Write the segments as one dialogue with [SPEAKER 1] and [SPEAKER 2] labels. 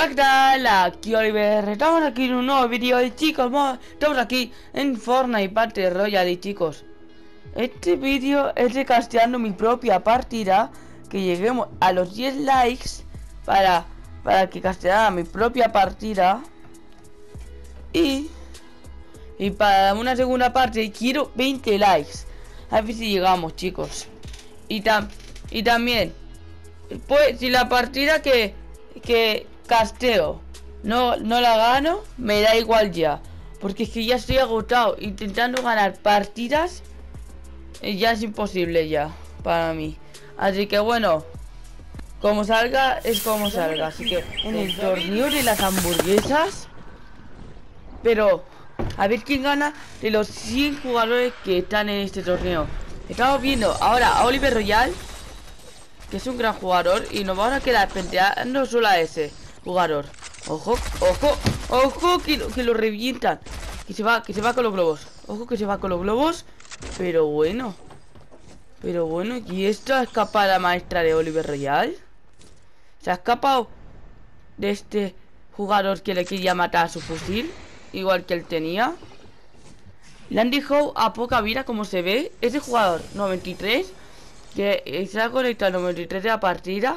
[SPEAKER 1] Hola, ¿qué tal? Aquí Oliver, estamos aquí en un nuevo vídeo y chicos, estamos aquí en Fortnite Battle Royale y chicos, este vídeo es de casteando mi propia partida, que lleguemos a los 10 likes para que casteara mi propia partida y para una segunda parte quiero 20 likes, a ver si llegamos chicos, y también, pues si la partida que casteo no la gano, me da igual ya, porque es que ya estoy agotado intentando ganar partidas, ya es imposible ya para mí. Así que bueno, como salga es como salga. Así que en el torneo de las hamburguesas, pero a ver quién gana de los 100 jugadores que están en este torneo. Estamos viendo ahora a Oliver Royale, que es un gran jugador, y nos vamos a quedar penteando solo a ese jugador. Ojo, ojo, ojo, que lo revientan. Que se va con los globos. Ojo que se va con los globos. Pero bueno, ¿y esta escapada maestra de Oliver Royale? Se ha escapado de este jugador que le quería matar a su fusil, igual que él tenía. Le han dejado a poca vida, como se ve. Ese jugador 93, que se ha conectado al 93 de la partida,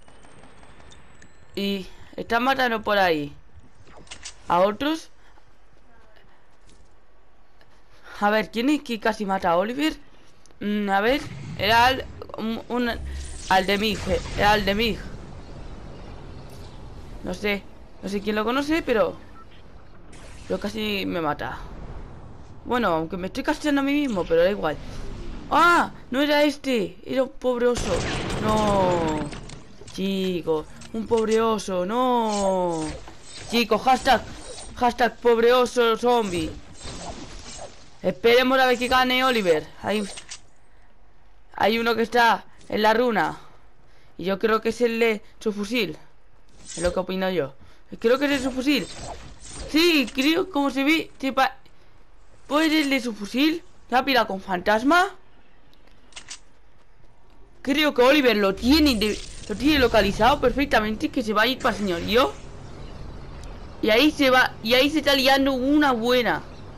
[SPEAKER 1] y están matando por ahí a otros. A ver, ¿quién es que casi mata a Oliver? A ver, era Aldemig, era Aldemig. No sé quién lo conoce, pero casi me mata. Bueno, aunque me estoy casteando a mí mismo, pero da igual. ¡Ah! No era este, era un pobre oso. No, chicos, un pobre oso, no. Chicos, hashtag pobre oso zombie. Esperemos a ver que gane Oliver. Hay uno que está en la runa, y yo creo que es el de su fusil. Es lo que opino yo. Creo que es de su fusil. Sí, creo, como se ve, ¿puede ser el de su fusil? ¿Se ha pirado con fantasma? Creo que Oliver lo tiene localizado perfectamente, que se va a ir para el señorío. Y ahí se va, y ahí se está liando una buena.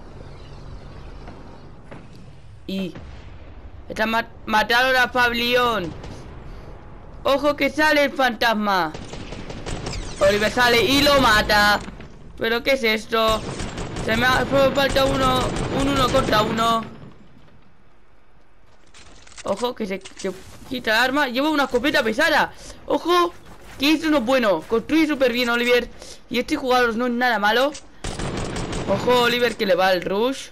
[SPEAKER 1] Y mataron a Fablión. Ojo que sale el fantasma. Oliver sale y lo mata. ¿Pero qué es esto? Se me falta un 1 contra 1. Ojo que se quita el arma. Lleva una escopeta pesada. Ojo, que esto no es bueno. Construye súper bien Oliver. Y este jugador no es nada malo. Ojo Oliver, que le va el rush.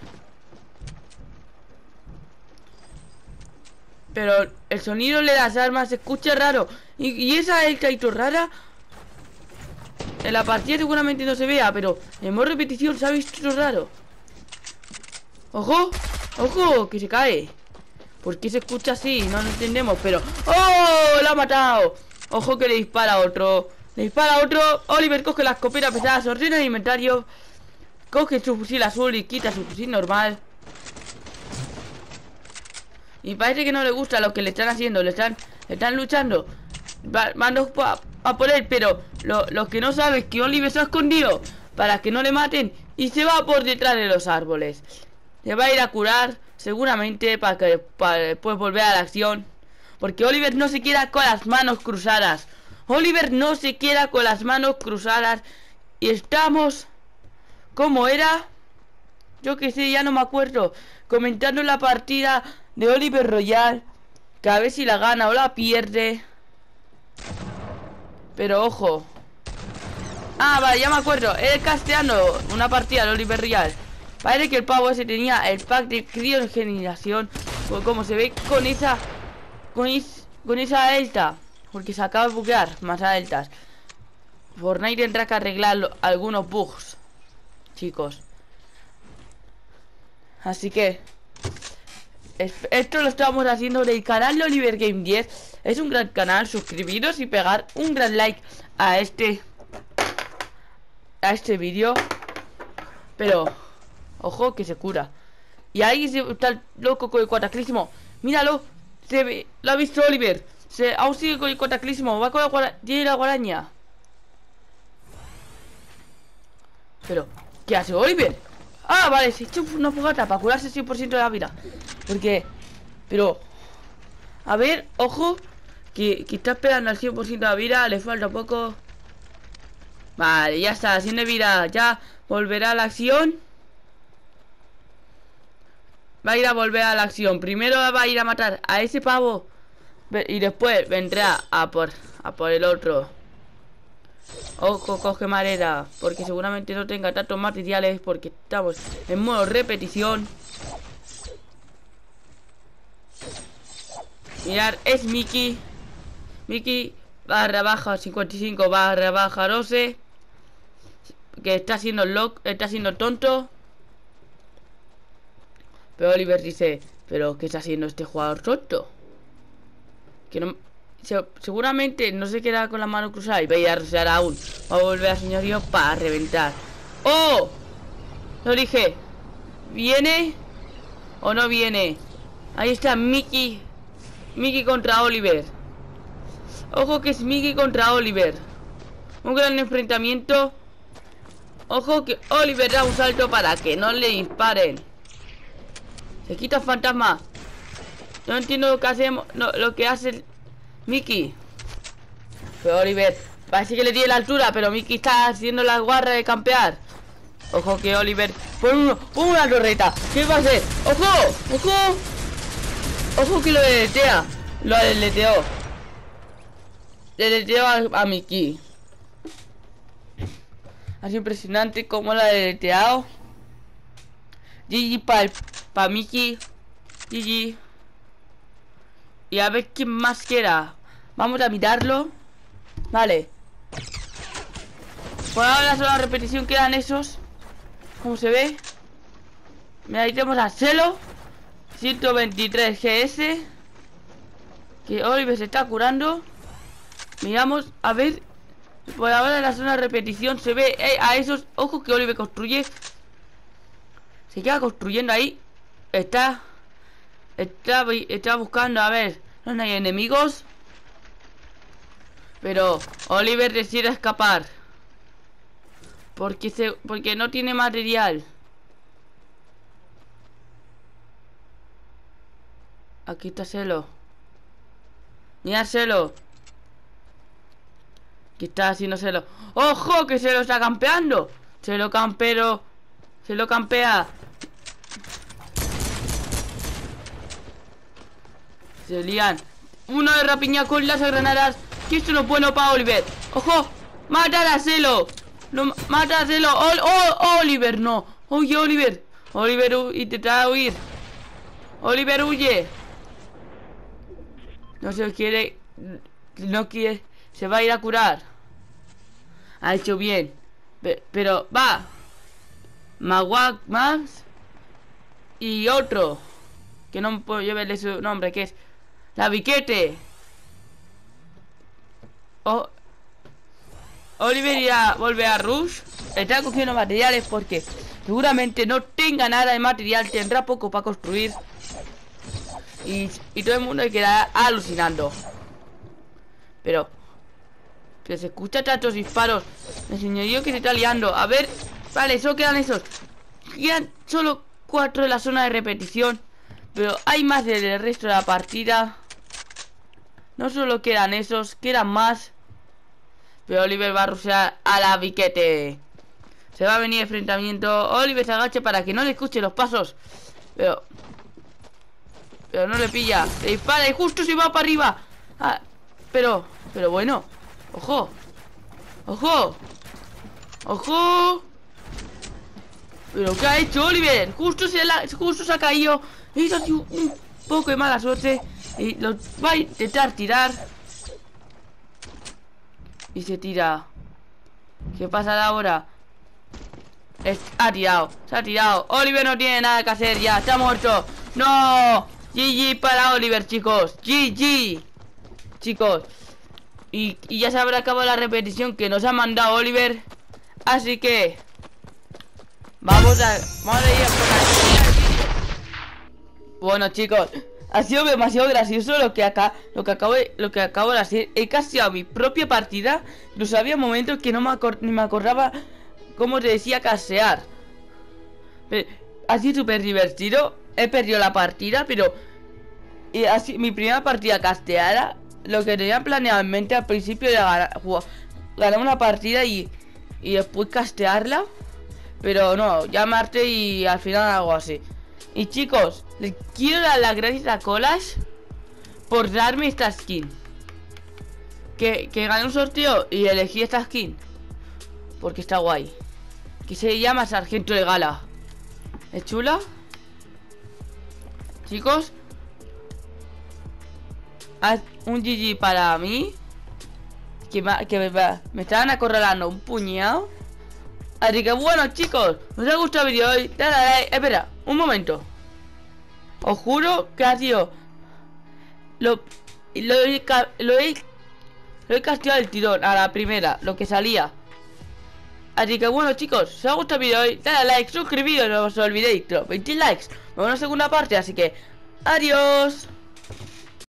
[SPEAKER 1] Pero el sonido de las armas se escucha raro. Y esa es el rara. En la partida seguramente no se vea, pero en modo repetición se ha visto raro. Ojo, ojo, que se cae. ¿Por qué se escucha así? No lo entendemos, pero... ¡Oh! ¡Lo ha matado! Ojo que le dispara a otro. Le dispara a otro. Oliver coge la escopeta pesada, se ordena el inventario, coge su fusil azul y quita su fusil normal. Y parece que no le gusta lo que le están haciendo. Le están luchando. Van a por él, pero lo que no sabe es que Oliver se ha escondido para que no le maten y se va por detrás de los árboles. Se va a ir a curar seguramente para después volver a la acción, porque Oliver no se queda con las manos cruzadas. Oliver no se queda con las manos cruzadas. Y estamos... ¿Cómo era? Yo que sé, ya no me acuerdo. Comentando la partida de Oliver Royale, que a ver si la gana o la pierde. Pero ojo. Ah, vale, ya me acuerdo. Él casteando una partida de Oliver Royale. Parece que el pavo ese tenía el pack de criogenización, como se ve con esa delta, porque se acaba de buguear más deltas. Fortnite tendrá que arreglar algunos bugs, chicos. Así que esto lo estamos haciendo del canal de Oliver Game 10. Es un gran canal, suscribiros y pegar un gran like a este vídeo. Pero ojo que se cura. Y ahí está el loco con el cataclismo. Míralo, lo ha visto Oliver. Aún sigue con el cataclismo. Va con tiene la guaraña. Pero, ¿qué hace Oliver? Ah, vale, se echó una fogata para curarse 100% de la vida. Porque, pero, a ver, ojo, que está esperando al 100% de la vida, le falta poco. Vale, ya está, 100 de vida, ya volverá a la acción. Va a ir a volver a la acción. Primero va a ir a matar a ese pavo y después vendrá a por el otro. Ojo, coge madera, porque seguramente no tenga tantos materiales, porque estamos en modo repetición. Mirad, es Mickey. Mickey barra baja 55 barra baja 12. Que está siendo está siendo tonto. Pero Oliver dice, ¿pero qué está haciendo este jugador tonto? Que no... seguramente no se queda con la mano cruzada y va a ir a rosear aún. Va a volver a señorío para reventar. ¡Oh! Lo dije. ¿Viene? ¿O no viene? Ahí está Mickey. Mickey contra Oliver. Ojo que es Mickey contra Oliver. Un gran enfrentamiento. Ojo que Oliver da un salto para que no le disparen. Se quita el fantasma. No entiendo lo que hacemos. No, lo que hace Mickey. Pero Oliver parece que le tiene la altura, pero Mickey está haciendo la guarra de campear. Ojo que Oliver pone una torreta. ¿Qué va a hacer? ¡Ojo! ¡Ojo! ¡Ojo que lo deletea! Lo deleteó. Deleteó a Mickey. Ha sido impresionante cómo lo ha deleteado. GG para Mickey. GG. Y a ver quién más queda. Vamos a mirarlo. Vale. Por ahora la sola repetición quedan esos. ¿Cómo se ve? Mira, ahí tenemos a Celo 123 GS. Que Oliver se está curando. Miramos, a ver. Por ahora la zona de repetición se ve a esos. Ojo que Oliver construye. Se queda construyendo ahí. Está buscando, a ver. No hay enemigos. Pero Oliver decide escapar. Porque no tiene material. Aquí está Celo. Mira Celo. ¿Qué está haciendo Celo? ¡Ojo! Que Celo está campeando. Celo campero. Celo campea. Se lían. Uno de rapiña con las granadas. Que esto no es bueno para Oliver. ¡Ojo! ¡Matar a Celo! No, ¡mata a Celo! ¡Oliver no! ¡Oye, Oliver! Oliver intenta huir. Oliver huye. No se quiere. No quiere. Se va a ir a curar. Ha hecho bien. Pero va. Magwag Max. Y otro. Que no puedo llevarle su nombre. Que es la Viquete. Oliver irá volver a Rush. Está cogiendo materiales porque seguramente no tenga nada de material. Tendrá poco para construir. Y todo el mundo quedará alucinando. Pero se escucha tantos disparos. El señorío que se está liando. A ver. Vale, solo quedan esos. Quedan solo 4 de la zona de repetición. Pero hay más del resto de la partida. No solo quedan esos, quedan más. Pero Oliver va a rushear a la Viquete. Se va a venir enfrentamiento. Oliver se agacha para que no le escuche los pasos. Pero no le pilla. Le dispara y justo se va para arriba. Ah, pero bueno. Ojo. Ojo. Ojo. Pero ¿qué ha hecho Oliver? Justo se ha caído. Hizo un poco de mala suerte. Y lo va a intentar tirar. Y se tira. ¿Qué pasa ahora? Ha tirado. Se ha tirado. Oliver no tiene nada que hacer ya. Está muerto. ¡No! GG para Oliver, chicos. GG. Chicos. Y ya se habrá acabado la repetición que nos ha mandado Oliver. Así que vamos a ir por aquí. Bueno, chicos, ha sido demasiado gracioso lo que acabo de hacer. He casteado mi propia partida. Incluso había momentos que ni me acordaba como te decía, castear. Ha sido súper divertido. He perdido la partida, pero así, mi primera partida casteada, lo que tenía planeado en mente al principio era ganar una partida y después castearla. Pero no, llamarte y al final hago así. Y chicos, les quiero dar las gracias a Collage por darme esta skin. Que gané un sorteo y elegí esta skin porque está guay. Que se llama Sargento de Gala. ¿Es chula? Chicos, haz un GG para mí. Que me estaban acorralando un puñado. Así que bueno, chicos, ¿os ha gustado el vídeo hoy? Dale like. Espera, un momento. Os juro que ha sido lo he casteado el tirón a la primera, lo que salía. Así que bueno, chicos, si os ha gustado el vídeo hoy, dale like, suscribíos, no os olvidéis, 20 likes. Vamos a una segunda parte, así que adiós.